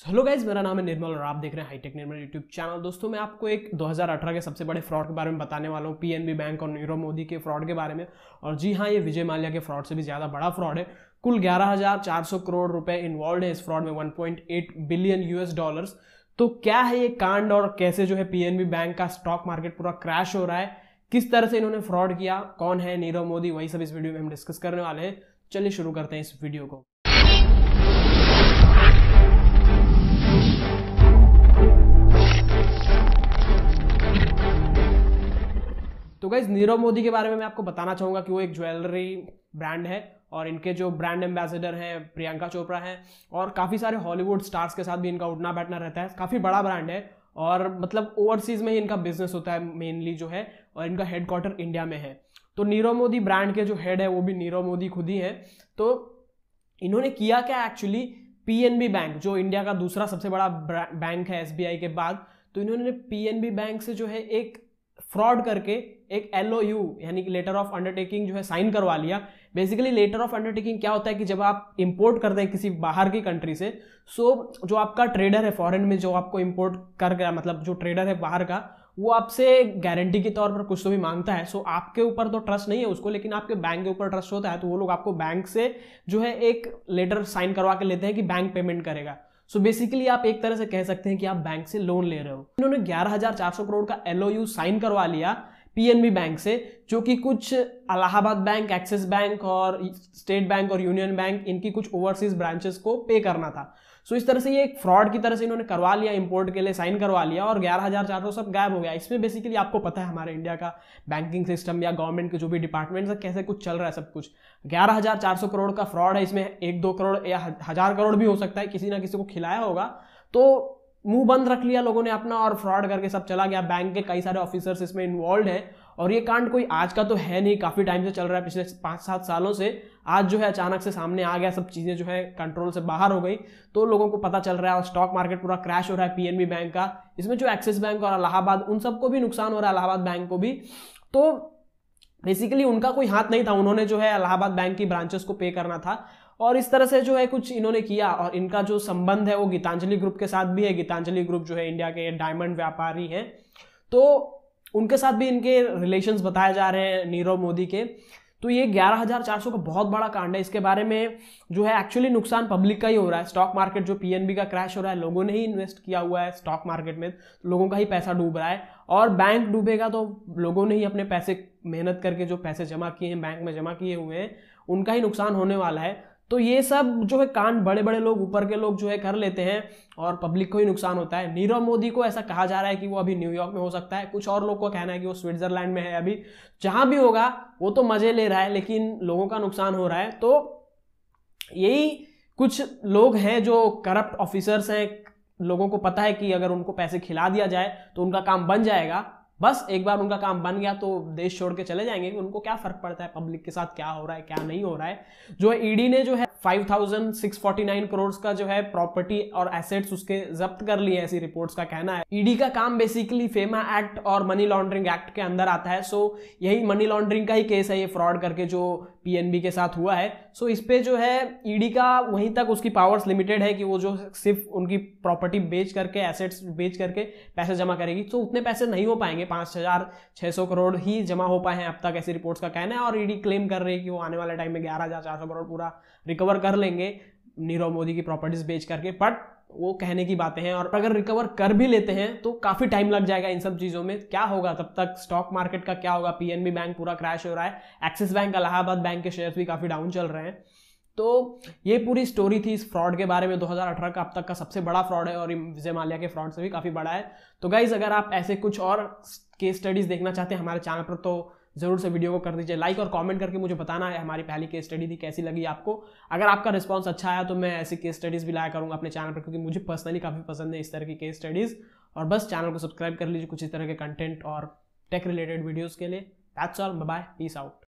Hello guys, मेरा नाम है निर्मल और आप देख रहे हैं हाईटेक निर्मल यूट्यूब चैनल। दोस्तों मैं आपको एक 2018 के सबसे बड़े फ्रॉड के बारे में बताने वाला हूँ, पीएनबी बैंक और नीरव मोदी के फ्रॉड के बारे में। और जी हाँ, ये विजय माल्या के फ्रॉड से भी ज़्यादा बड़ा फ्रॉड है। कुल 11,400 करोड़ रुपए इन्वॉल्व है इस फ्रॉड में, 1.8 बिलियन यूएस डॉलर्स। तो क्या है ये कांड और कैसे जो है पीएनबी बैंक का स्टॉक मार्केट पूरा क्रैश हो रहा है, किस तरह से इन्होंने फ्रॉड किया, कौन है नीरव मोदी, वही सब इस वीडियो में हम डिस्कस करने वाले हैं। चलिए शुरू करते हैं इस वीडियो को। तो गाइज, नीरव मोदी के बारे में मैं आपको बताना चाहूंगा कि वो एक ज्वेलरी ब्रांड है और इनके जो ब्रांड एम्बेसडर हैं प्रियंका चोपड़ा हैं और काफ़ी सारे हॉलीवुड स्टार्स के साथ भी इनका उठना बैठना रहता है। काफ़ी बड़ा ब्रांड है और मतलब ओवरसीज में ही इनका बिजनेस होता है मेनली जो है, और इनका हेडक्वार्टर इंडिया में है। तो नीरव मोदी ब्रांड के जो हेड है वो भी नीरव मोदी खुद ही है। तो इन्होंने किया क्या एक्चुअली, पीएनबी बैंक जो इंडिया का दूसरा सबसे बड़ा बैंक है एसबीआई के बाद, तो इन्होंने पीएनबी बैंक से जो है एक फ्रॉड करके एक LOU यानी कि लेटर ऑफ अंडरटेकिंग जो है साइन करवा लिया। बेसिकली लेटर ऑफ अंडरटेकिंग क्या होता है कि जब आप इंपोर्ट करते हैं किसी बाहर की कंट्री से, सो जो आपका ट्रेडर है फॉरेन में जो आपको इंपोर्ट कर गया, मतलब जो ट्रेडर है बाहर का, वो आपसे गारंटी के तौर पर कुछ तो भी मांगता है। सो आपके ऊपर तो ट्रस्ट नहीं है उसको, लेकिन आपके बैंक के ऊपर ट्रस्ट होता है। तो वो लोग आपको बैंक से जो है एक लेटर साइन करवा के लेते हैं कि बैंक पेमेंट करेगा। सो बेसिकली आप एक तरह से कह सकते हैं कि आप बैंक से लोन ले रहे हो। इन्होंने 11,400 करोड़ का LOU साइन करवा लिया पीएनबी बैंक से, जो कि कुछ इलाहाबाद बैंक, एक्सिस बैंक और स्टेट बैंक और यूनियन बैंक, इनकी कुछ ओवरसीज ब्रांचेस को पे करना था। सो इस तरह से ये एक फ्रॉड की तरह से इन्होंने करवा लिया, इंपोर्ट के लिए साइन करवा लिया और 11,400 सब गायब हो गया। इसमें बेसिकली आपको पता है हमारे इंडिया का बैंकिंग सिस्टम या गवर्नमेंट के जो भी डिपार्टमेंट है कैसे कुछ चल रहा है सब कुछ। 11,400 करोड़ का फ्रॉड है, इसमें 1-2 करोड़ या 1,000 करोड़ भी हो सकता है, किसी ना किसी को खिलाया होगा। तो मुंह बंद रख लिया लोगों ने अपना और फ्रॉड करके सब चला गया। बैंक के कई सारे ऑफिसर्स इसमें इन्वॉल्व हैं और ये कांड कोई आज का तो है नहीं, काफी टाइम से चल रहा है, पिछले 5-7 सालों से। आज जो है अचानक से सामने आ गया, सब चीजें जो है कंट्रोल से बाहर हो गई, तो लोगों को पता चल रहा है और स्टॉक मार्केट पूरा क्रैश हो रहा है पीएनबी बैंक का। इसमें जो एक्सिस बैंक और इलाहाबाद, उन सबको भी नुकसान हो रहा है, इलाहाबाद बैंक को भी। तो बेसिकली उनका कोई हाथ नहीं था, उन्होंने जो है इलाहाबाद बैंक की ब्रांचेस को पे करना था और इस तरह से जो है कुछ इन्होंने किया। और इनका जो संबंध है वो गीतांजलि ग्रुप के साथ भी है। गीतांजलि ग्रुप जो है इंडिया के डायमंड व्यापारी हैं, तो उनके साथ भी इनके रिलेशंस बताए जा रहे हैं नीरव मोदी के। तो ये 11,400 का बहुत बड़ा कांड है। इसके बारे में जो है एक्चुअली नुकसान पब्लिक का ही हो रहा है। स्टॉक मार्केट जो पीएनबी का क्रैश हो रहा है, लोगों ने ही इन्वेस्ट किया हुआ है स्टॉक मार्केट में, तो लोगों का ही पैसा डूब रहा है। और बैंक डूबेगा तो लोगों ने ही अपने पैसे मेहनत करके जो पैसे जमा किए हैं, बैंक में जमा किए हुए हैं, उनका ही नुकसान होने वाला है। तो ये सब जो है कांड बड़े बड़े लोग, ऊपर के लोग जो है कर लेते हैं और पब्लिक को ही नुकसान होता है। नीरव मोदी को ऐसा कहा जा रहा है कि वो अभी न्यूयॉर्क में हो सकता है, कुछ और लोग को कहना है कि वो स्विट्जरलैंड में है। अभी जहां भी होगा वो तो मजे ले रहा है, लेकिन लोगों का नुकसान हो रहा है। तो यही कुछ लोग हैं जो करप्ट ऑफिसर्स हैं, लोगों को पता है कि अगर उनको पैसे खिला दिया जाए तो उनका काम बन जाएगा। बस एक बार उनका काम बन गया तो देश छोड़ के चले जाएंगे, उनको क्या फर्क पड़ता है पब्लिक के साथ क्या हो रहा है क्या नहीं हो रहा है। जो ईडी ने जो है 5,649 करोड़ का जो है प्रॉपर्टी और एसेट्स उसके जब्त कर लिए, ऐसी रिपोर्ट्स का कहना है। ईडी का काम बेसिकली फेमा एक्ट और मनी लॉन्ड्रिंग एक्ट के अंदर आता है। सो यही मनी लॉन्ड्रिंग का ही केस है ये, फ्रॉड करके जो पीएनबी के साथ हुआ है। सो इस पे जो है ईडी का वहीं तक उसकी पावर्स लिमिटेड है कि वो जो सिर्फ उनकी प्रॉपर्टी बेच करके, एसेट्स बेच करके पैसे जमा करेगी। तो उतने पैसे नहीं हो पाएंगे, 5,600 करोड़ ही जमा हो पाए हैं अब तक, ऐसी रिपोर्ट्स का कहना है। और ईडी क्लेम कर रही है कि वो आने वाले टाइम में 11,400 करोड़ पूरा रिकवर कर लेंगे नीरव मोदी की प्रॉपर्टीज बेच करके। बट वो कहने की बातें हैं, और अगर रिकवर कर भी लेते हैं तो काफी टाइम लग जाएगा इन सब चीजों में। क्या होगा तब तक, स्टॉक मार्केट का क्या होगा, पीएनबी बैंक पूरा क्रैश हो रहा है, एक्सिस बैंक, इलाहाबाद बैंक के शेयर्स भी काफी डाउन चल रहे हैं। तो ये पूरी स्टोरी थी इस फ्रॉड के बारे में। 2018 का अब तक का सबसे बड़ा फ्रॉड है और विजय माल्या के फ्रॉड से भी काफी बड़ा है। तो गाइज, अगर आप ऐसे कुछ और केस स्टडीज देखना चाहते हैं हमारे चैनल पर, तो जरूर से वीडियो को कर दीजिए लाइक और कमेंट करके मुझे बताना है हमारी पहली केस स्टडी थी कैसी लगी आपको। अगर आपका रिस्पांस अच्छा आया तो मैं ऐसी केस स्टडीज भी लाया करूंगा अपने चैनल पर, क्योंकि मुझे पर्सनली काफी पसंद है इस तरह की केस स्टडीज। और बस चैनल को सब्सक्राइब कर लीजिए कुछ इस तरह के कंटेंट और टेक रिलेटेड वीडियोस के लिए। That's all, bye bye, peace out.